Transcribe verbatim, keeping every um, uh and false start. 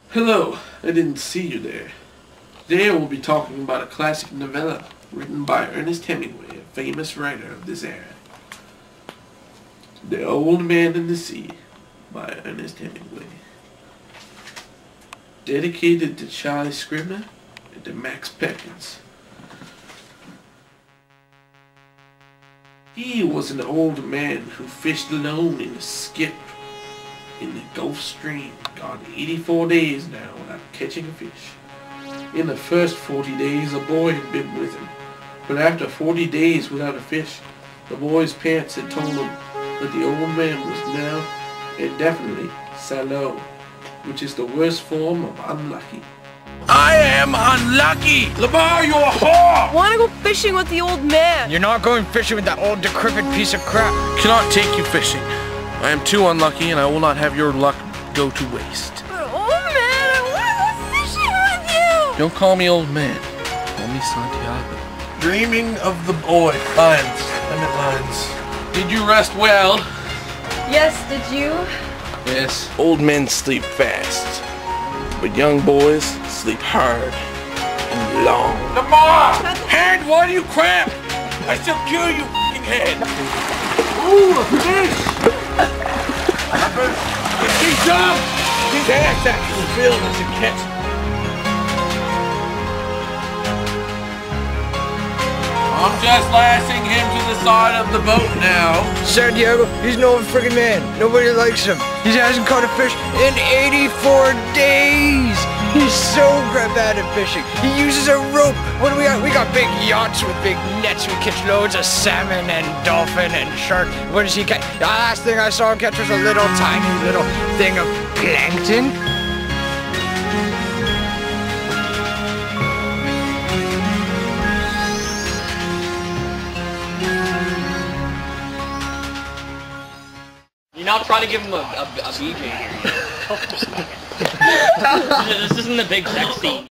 Hello, I didn't see you there. Today we'll be talking about a classic novella written by Ernest Hemingway, a famous writer of this era. The Old Man and the Sea by Ernest Hemingway. Dedicated to Charlie Scribner and to Max Perkins. He was an old man who fished alone in a skiff in the Gulf Stream, gone eighty-four days now without catching a fish. In the first forty days a boy had been with him, but after forty days without a fish, the boy's parents had told him that the old man was now indefinitely Salo, which is the worst form of unlucky. I am unlucky! Lamar, you're a whore! I want to go fishing with the old man. You're not going fishing with that old decrepit piece of crap. Cannot take you fishing. I am too unlucky and I will not have your luck go to waste. But old man, I want to go fishing with you! Don't call me old man. Call me Santiago. Dreaming of the boy. Lines. Emmett Lines. Did you rest well? Yes, did you? Yes. Old men sleep fast, but young boys sleep hard and long. Lamar! Hand, why do you cramp? I shall kill you, f***ing head. Ooh, a fish! He's up! His ass actually filled as a catch. I'm just lashing him to the side of the boat now. Santiago, he's no friggin' man. Nobody likes him. He hasn't caught a fish in eighty-four days. He's so bad at fishing. He uses a rope. What do we got? We got big yachts with big nets. We catch loads of salmon and dolphin and shark. What does he catch? The last thing I saw him catch was a little tiny little thing of plankton. You're not trying to give him a, a, a B J here. This isn't a big sex scene.